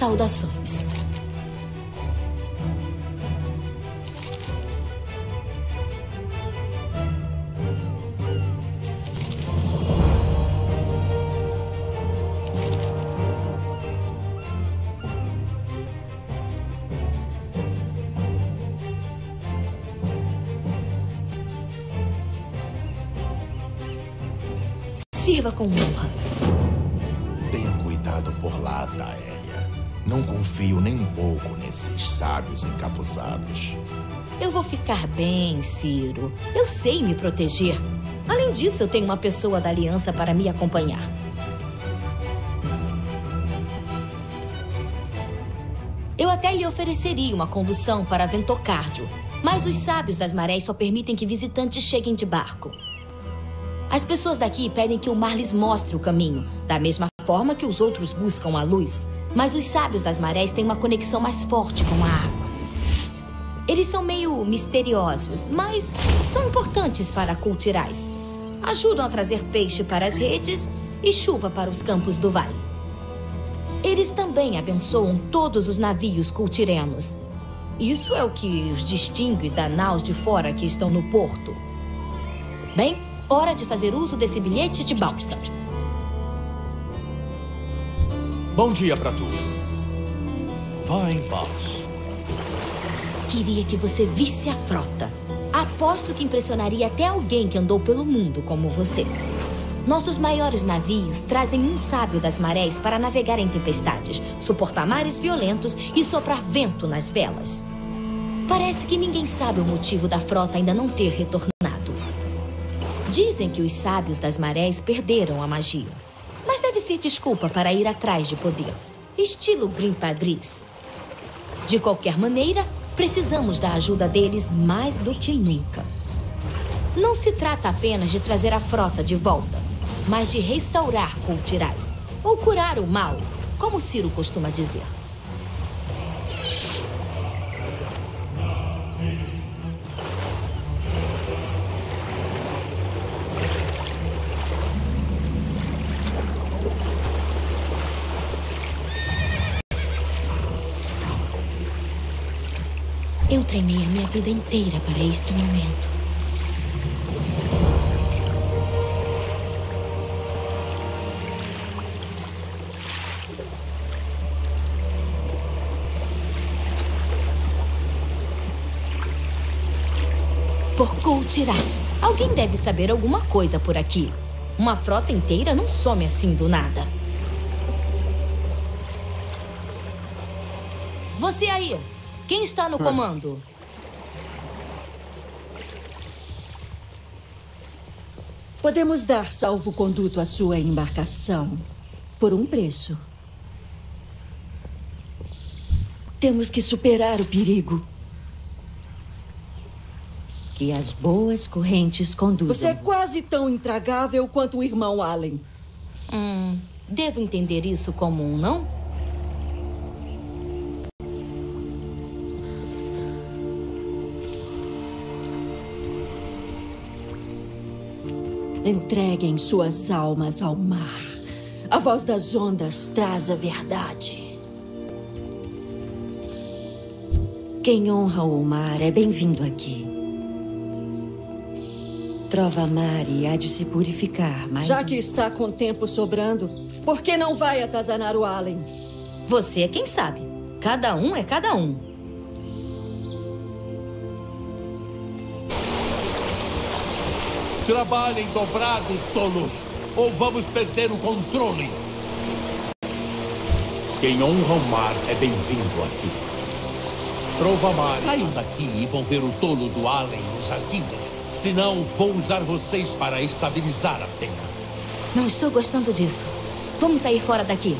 Saudações. Sirva com honra. Tenha cuidado por lá, Taélia. Não confio nem um pouco nesses sábios encapuzados. Eu vou ficar bem, Ciro. Eu sei me proteger. Além disso, eu tenho uma pessoa da aliança para me acompanhar. Eu até lhe ofereceria uma condução para Ventocárdio, mas os sábios das marés só permitem que visitantes cheguem de barco. As pessoas daqui pedem que o mar lhes mostre o caminho, da mesma forma que os outros buscam a luz. Mas os sábios das marés têm uma conexão mais forte com a água. Eles são meio misteriosos, mas são importantes para cultirais. Ajudam a trazer peixe para as redes e chuva para os campos do vale. Eles também abençoam todos os navios cultirenos. Isso é o que os distingue da naus de fora que estão no porto. Bem, hora de fazer uso desse bilhete de balsa. Bom dia pra tu. Vá em paz. Queria que você visse a frota. Aposto que impressionaria até alguém que andou pelo mundo como você. Nossos maiores navios trazem um sábio das marés para navegar em tempestades, suportar mares violentos e soprar vento nas velas. Parece que ninguém sabe o motivo da frota ainda não ter retornado. Dizem que os sábios das marés perderam a magia. Mas deve ser desculpa para ir atrás de poder. Estilo Grimpa Gris. De qualquer maneira, precisamos da ajuda deles mais do que nunca. Não se trata apenas de trazer a frota de volta, mas de restaurar cultirais, ou curar o mal, como Ciro costuma dizer. Eu treinei a minha vida inteira para este momento. Por cultirais. Alguém deve saber alguma coisa por aqui. Uma frota inteira não some assim do nada. Você aí! Quem está no comando? Podemos dar salvo-conduto à sua embarcação por um preço. Temos que superar o perigo. Que as boas correntes conduzam. Você é quase tão intragável quanto o irmão Allen. Devo entender isso como um não? Entreguem suas almas ao mar. A voz das ondas traz a verdade. Quem honra o mar é bem-vindo aqui. Trova Mari há de se purificar, mas... Já que está com tempo sobrando, por que não vai atazanar o Allen? Você é quem sabe. Cada um é cada um. Trabalhem dobrado, tolos, ou vamos perder o controle. Quem honra o mar é bem-vindo aqui. Trovamar, saiam daqui e vão ver o tolo do Allen nos arquivos. Senão, vou usar vocês para estabilizar a Terra. Não estou gostando disso. Vamos sair fora daqui.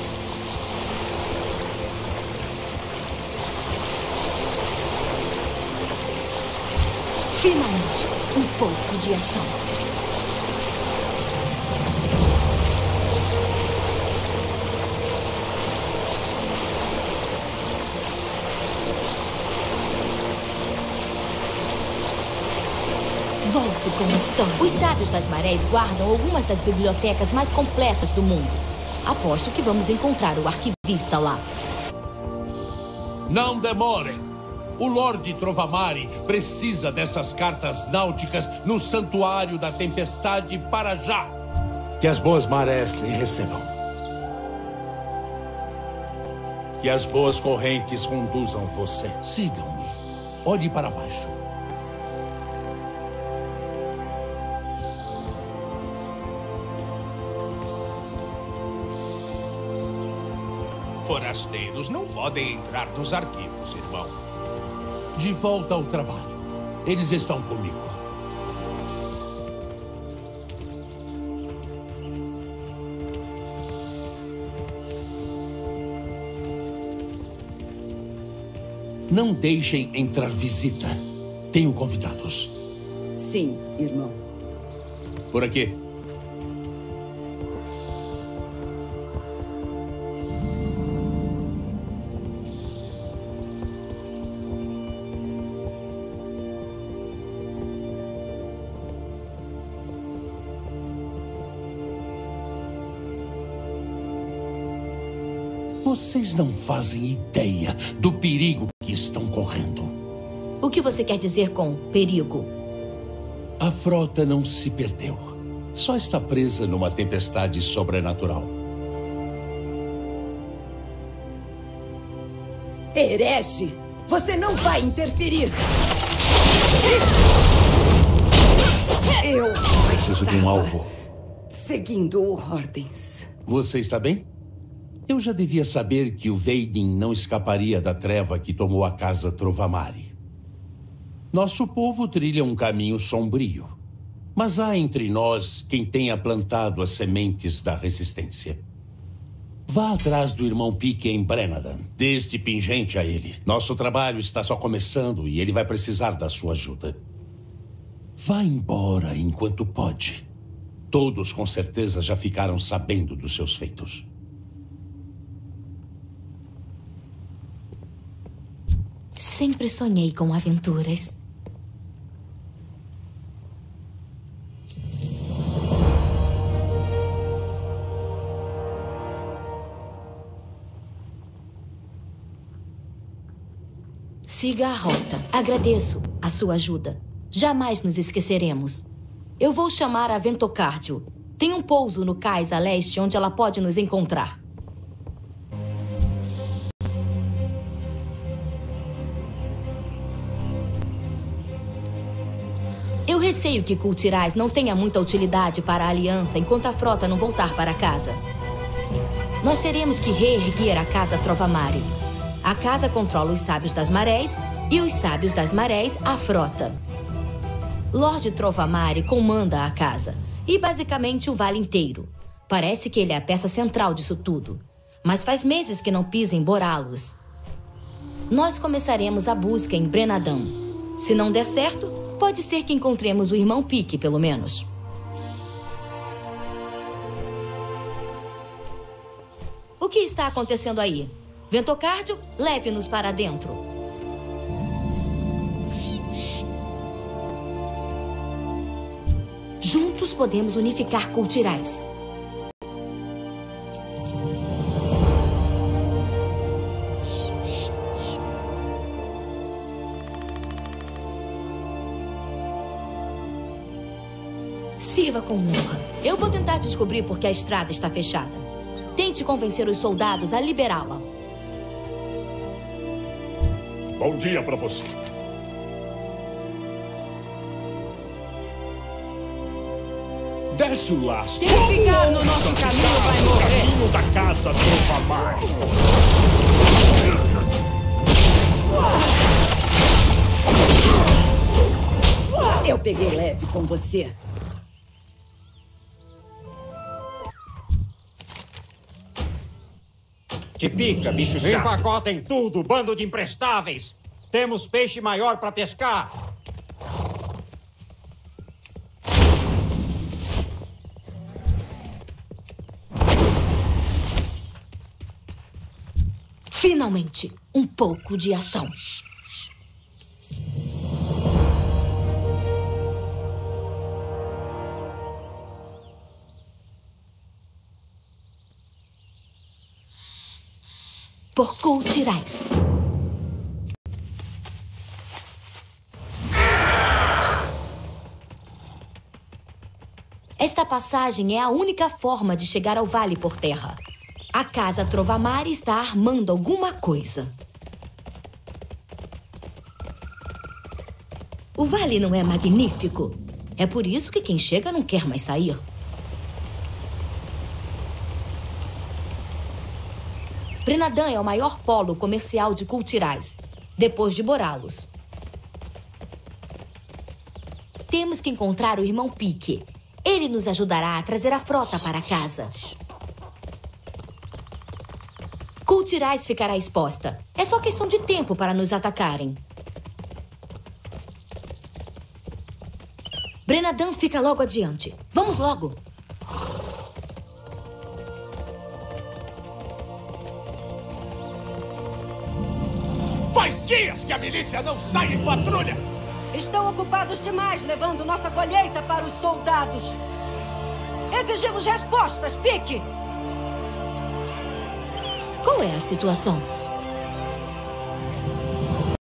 Finalmente, um pouco de ação. Volte com o Stan. Os sábios das marés guardam algumas das bibliotecas mais completas do mundo. Aposto que vamos encontrar o arquivista lá. Não demorem. O Lorde Trovamari precisa dessas cartas náuticas no Santuário da Tempestade para já. Que as boas marés lhe recebam. Que as boas correntes conduzam você. Sigam-me. Olhe para baixo. Forasteiros não podem entrar nos arquivos, irmão. De volta ao trabalho. Eles estão comigo. Não deixem entrar visita. Tenho convidados. Sim, irmão. Por aqui. Vocês não fazem ideia do perigo que estão correndo. O que você quer dizer com perigo? A frota não se perdeu. Só está presa numa tempestade sobrenatural. Herege! Você não vai interferir! Eu Preciso de um alvo. Seguindo ordens. Você está bem? Eu já devia saber que o Veidin não escaparia da treva que tomou a casa Trovamari. Nosso povo trilha um caminho sombrio. Mas há entre nós quem tenha plantado as sementes da resistência. Vá atrás do irmão Pique em Brenadan. Dê este pingente a ele. Nosso trabalho está só começando e ele vai precisar da sua ajuda. Vá embora enquanto pode. Todos com certeza já ficaram sabendo dos seus feitos. Sempre sonhei com aventuras. Siga a rota. Agradeço a sua ajuda. Jamais nos esqueceremos. Eu vou chamar a Ventocárdio. Tem um pouso no cais a leste onde ela pode nos encontrar. Eu receio que Cultirais não tenha muita utilidade para a Aliança enquanto a frota não voltar para casa. Nós teremos que reerguer a Casa Trovamari. A casa controla os Sábios das Marés e os Sábios das Marés a frota. Lorde Trovamari comanda a casa e basicamente o vale inteiro. Parece que ele é a peça central disso tudo, mas faz meses que não pisa em Boralos. Nós começaremos a busca em Brenadan. Se não der certo, pode ser que encontremos o irmão Pique, pelo menos. O que está acontecendo aí? Ventocárdio, leve-nos para dentro. Juntos podemos unificar Cultirais. Sirva com honra. Eu vou tentar descobrir por que a estrada está fechada. Tente convencer os soldados a liberá-la. Bom dia para você. Desce o lastro. Quem ficar no nosso caminho vai morrer. Caminho da casa Trovamari. Eu peguei leve com você. Te pica, bicho chato. Empacotem tudo, bando de imprestáveis. Temos peixe maior para pescar. Finalmente, um pouco de ação. Por Cultirais. Esta passagem é a única forma de chegar ao vale por terra. A casa Trovamari está armando alguma coisa. O vale não é magnífico? É por isso que quem chega não quer mais sair. Brenadan é o maior polo comercial de Kultirais, depois de Boralos. Temos que encontrar o irmão Pique. Ele nos ajudará a trazer a frota para casa. Kultirais ficará exposta. É só questão de tempo para nos atacarem. Brenadan fica logo adiante. Vamos logo. Faz dias que a milícia não sai em patrulha! Estão ocupados demais levando nossa colheita para os soldados. Exigimos respostas, Pique! Qual é a situação?